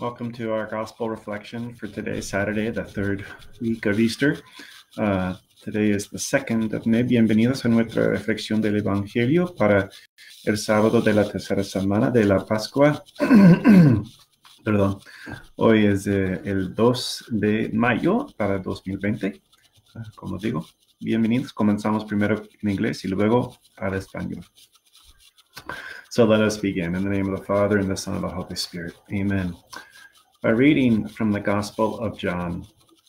Welcome to our gospel reflection for today, Saturday, the third week of Easter. Today is the 2nd of May. Bienvenidos a nuestra reflexión del Evangelio para el sábado de la tercera semana de la Pascua. Perdón. Hoy es el 2 de mayo para 2020. Como digo, bienvenidos. Comenzamos primero en inglés y luego al español. So let us begin. In the name of the Father, and the Son, and the Holy Spirit. Amen. By reading from the Gospel of John.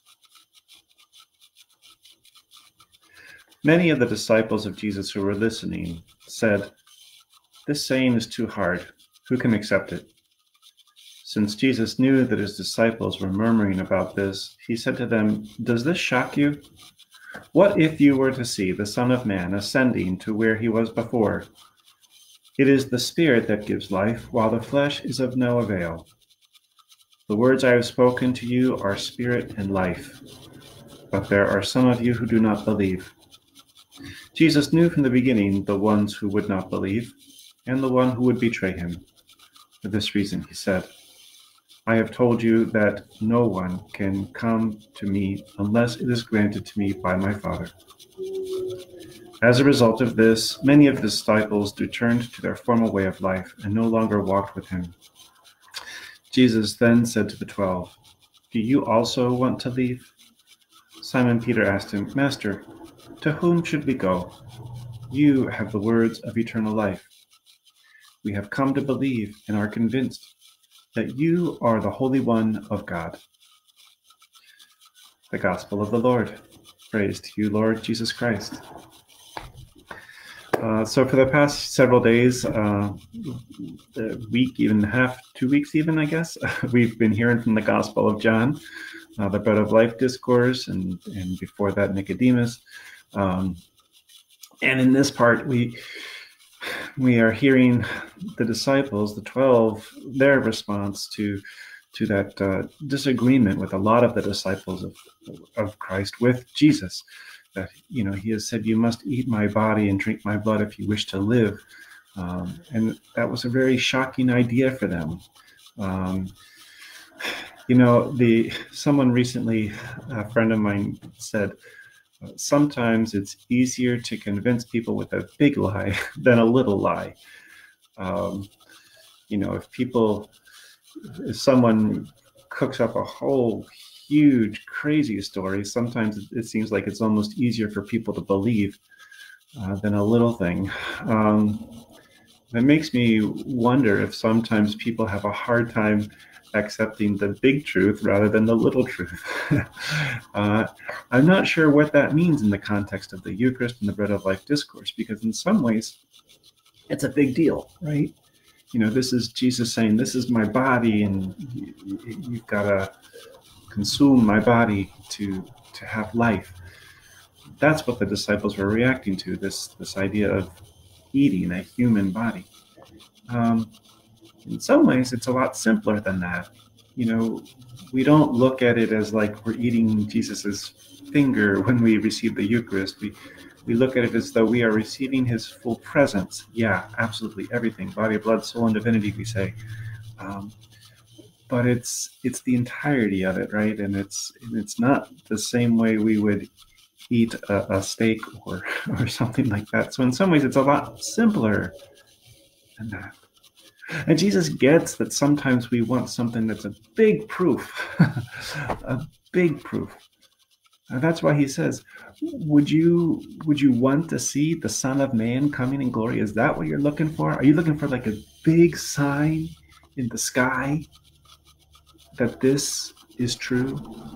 Many of the disciples of Jesus who were listening said, "This saying is too hard. Who can accept it?" Since Jesus knew that his disciples were murmuring about this, he said to them, "Does this shock you? What if you were to see the Son of Man ascending to where he was before? It is the Spirit that gives life, while the flesh is of no avail. The words I have spoken to you are spirit and life, but there are some of you who do not believe." Jesus knew from the beginning the ones who would not believe, and the one who would betray him. For this reason he said, "I have told you that no one can come to me unless it is granted to me by my Father." As a result of this, many of the disciples returned to their former way of life and no longer walked with him. Jesus then said to the 12, "Do you also want to leave?" Simon Peter asked him, "Master, to whom should we go? You have the words of eternal life. We have come to believe and are convinced that you are the Holy One of God." The Gospel of the Lord. Praise to you, Lord Jesus Christ. So for the past several days, a week, even 2 weeks even, I guess, we've been hearing from the Gospel of John, the Bread of Life discourse, and before that, Nicodemus. And in this part, we are hearing the disciples, the 12, their response to that disagreement with a lot of the disciples of Christ with Jesus. That, he has said, "You must eat my body and drink my blood if you wish to live." And that was a very shocking idea for them. Someone recently, a friend of mine said, sometimes it's easier to convince people with a big lie than a little lie. If someone cooks up a whole huge, crazy story, sometimes it seems like it's almost easier for people to believe than a little thing. It makes me wonder if sometimes people have a hard time accepting the big truth rather than the little truth. I'm not sure what that means in the context of the Eucharist and the Bread of Life discourse, because in some ways it's a big deal, right? This is Jesus saying, "This is my body, and you've got to consume my body to have life." That's what the disciples were reacting to, this idea of eating a human body. In some ways, it's a lot simpler than that. We don't look at it as like we're eating Jesus's finger when we receive the Eucharist. We look at it as though we are receiving his full presence. Yeah, absolutely everything. Body, blood, soul, and divinity, we say. But it's the entirety of it, right? And it's not the same way we would eat a steak or something like that. So in some ways, it's a lot simpler than that. And Jesus gets that sometimes we want something that's a big proof, a big proof. And that's why he says, would you want to see the Son of Man coming in glory? Is that what you're looking for? Are you looking for like a big sign in the sky that this is true?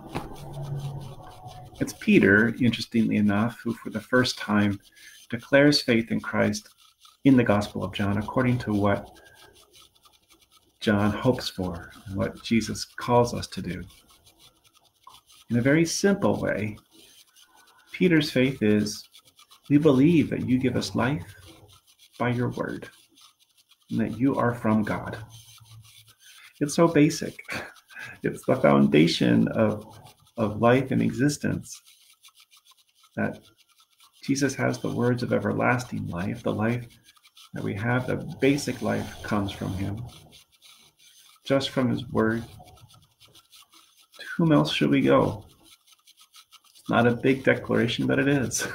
It's Peter, interestingly enough, who for the first time declares faith in Christ in the Gospel of John, according to what John hopes for and what Jesus calls us to do. In a very simple way, Peter's faith is, we believe that you give us life by your word, and that you are from God. It's so basic. It's the foundation of life and existence, that Jesus has the words of everlasting life. The life that we have, the basic life, comes from him. just from his word. To whom else should we go? It's not a big declaration, but it is.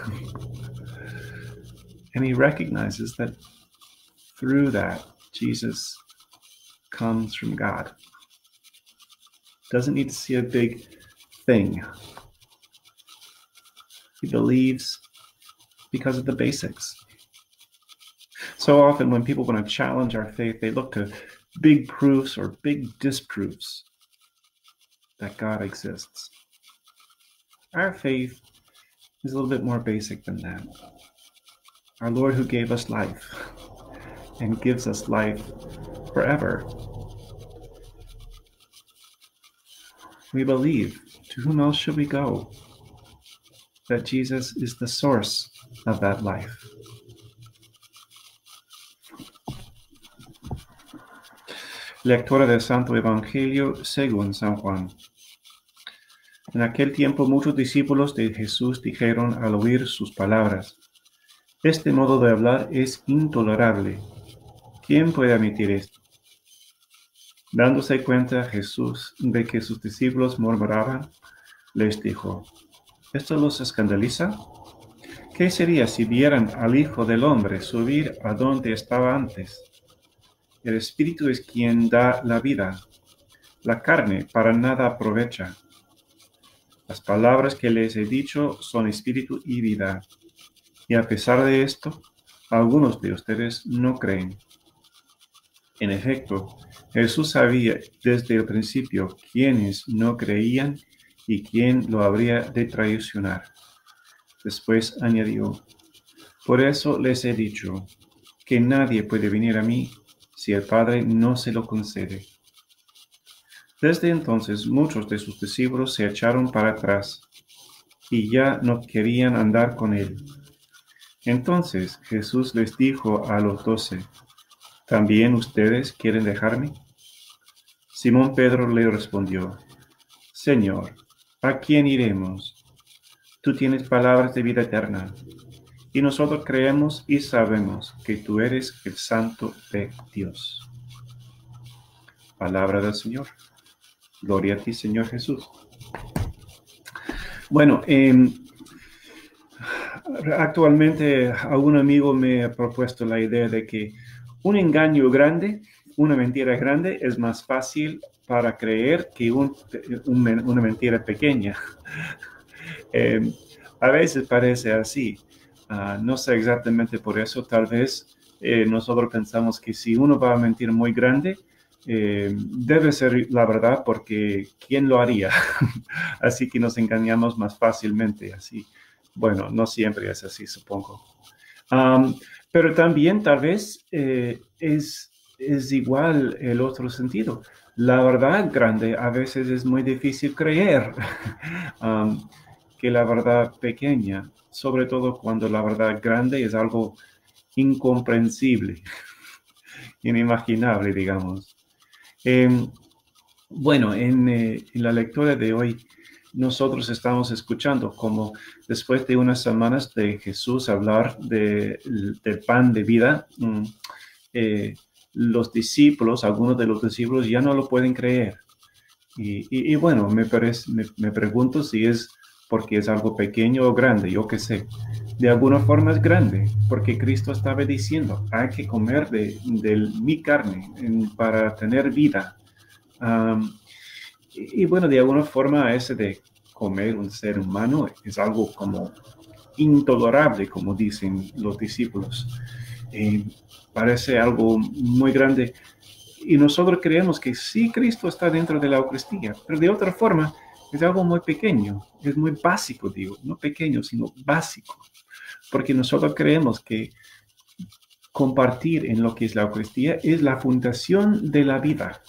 And he recognizes that through that, Jesus comes from God. Doesn't need to see a big thing. He believes because of the basics. So often when people want to challenge our faith, they look to big proofs or big disproofs that God exists. Our faith is a little bit more basic than that. Our Lord who gave us life and gives us life forever. We believe, to whom else should we go? That Jesus is the source of that life. Lectura del Santo Evangelio según San Juan. En aquel tiempo muchos discípulos de Jesús dijeron al oír sus palabras: este modo de hablar es intolerable. ¿Quién puede admitir esto? Dándose cuenta Jesús de que sus discípulos murmuraban, les dijo: ¿esto los escandaliza? ¿Qué sería si vieran al Hijo del Hombre subir a donde estaba antes? El Espíritu es quien da la vida. La carne para nada aprovecha. Las palabras que les he dicho son espíritu y vida. Y a pesar de esto, algunos de ustedes no creen. En efecto, Jesús sabía desde el principio quiénes no creían y quién lo habría de traicionar. Después añadió: por eso les he dicho que nadie puede venir a mí si el Padre no se lo concede. Desde entonces muchos de sus discípulos se echaron para atrás y ya no querían andar con él. Entonces Jesús les dijo a los 12: ¿también ustedes quieren dejarme? Simón Pedro le respondió: Señor, ¿a quién iremos? Tú tienes palabras de vida eterna, y nosotros creemos y sabemos que tú eres el Santo de Dios. Palabra del Señor. Gloria a ti, Señor Jesús. Bueno, actualmente algún amigo me ha propuesto la idea de que un engaño grande, una mentira grande, es más fácil para creer que una mentira pequeña. A veces parece así. No sé exactamente por eso. Tal vez nosotros pensamos que si uno va a mentir muy grande, debe ser la verdad, porque ¿quién lo haría? Así que nos engañamos más fácilmente. Así, bueno, no siempre es así, supongo. Pero también tal vez es igual el otro sentido. La verdad grande a veces es muy difícil creer que la verdad pequeña, sobre todo cuando la verdad grande es algo incomprensible, inimaginable, digamos. Bueno, en la lectura de hoy, nosotros estamos escuchando como después de unas semanas de Jesús hablar del pan de vida, los discípulos, algunos de los discípulos ya no lo pueden creer. Y bueno, me pregunto si es porque es algo pequeño o grande, yo qué sé. De alguna forma es grande, porque Cristo estaba diciendo: hay que comer de mi carne para tener vida. Y bueno, de alguna forma ese de comer un ser humano es algo como intolerable, como dicen los discípulos. Parece algo muy grande. Y nosotros creemos que sí, Cristo está dentro de la Eucaristía, pero de otra forma es algo muy pequeño, es muy básico, digo, no pequeño, sino básico. Porque nosotros creemos que compartir en lo que es la Eucaristía es la fundación de la vida.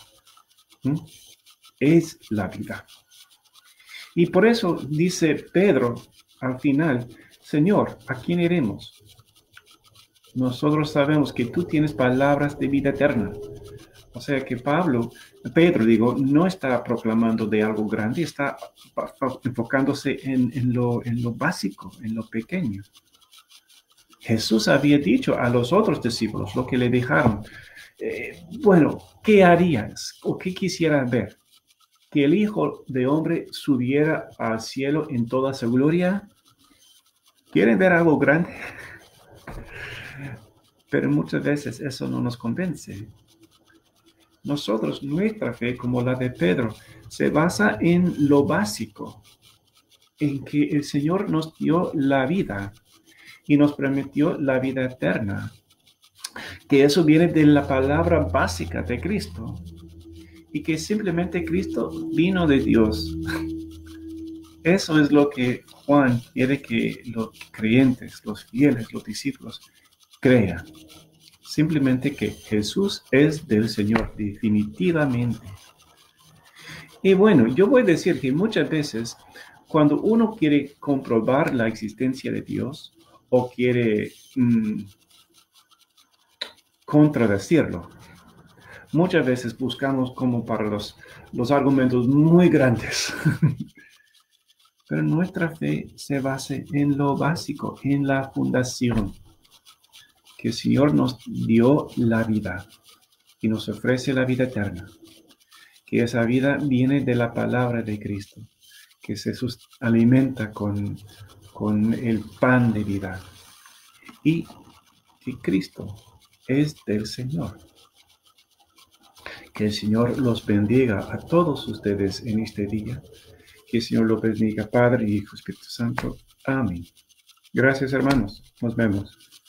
Es la vida. Y por eso dice Pedro al final: Señor, ¿a quién iremos? Nosotros sabemos que tú tienes palabras de vida eterna. O sea que Pedro, no está proclamando de algo grande, está enfocándose en lo básico, en lo pequeño. Jesús había dicho a los otros discípulos lo que le dejaron: Bueno, ¿qué harías o qué quisieras ver? ¿Que el Hijo de Hombre subiera al cielo en toda su gloria? ¿Quieren ver algo grande? Pero muchas veces eso no nos convence. Nosotros, nuestra fe, como la de Pedro, se basa en lo básico, en que el Señor nos dio la vida y nos prometió la vida eterna, que eso viene de la palabra básica de Cristo y que simplemente Cristo vino de Dios. Eso es lo que Juan quiere que los creyentes, los fieles, los discípulos crean. Simplemente que Jesús es del Señor, definitivamente. Y bueno, yo voy a decir que muchas veces cuando uno quiere comprobar la existencia de Dios o quiere contradecirlo, muchas veces buscamos como para los argumentos muy grandes. Pero nuestra fe se basa en lo básico, en la fundación, que el Señor nos dio la vida y nos ofrece la vida eterna, que esa vida viene de la palabra de Cristo, que se alimenta con el pan de vida y que Cristo es del Señor. Que el Señor los bendiga a todos ustedes en este día. Que el Señor los bendiga, Padre, Hijo, Espíritu Santo. Amén. Gracias, hermanos. Nos vemos.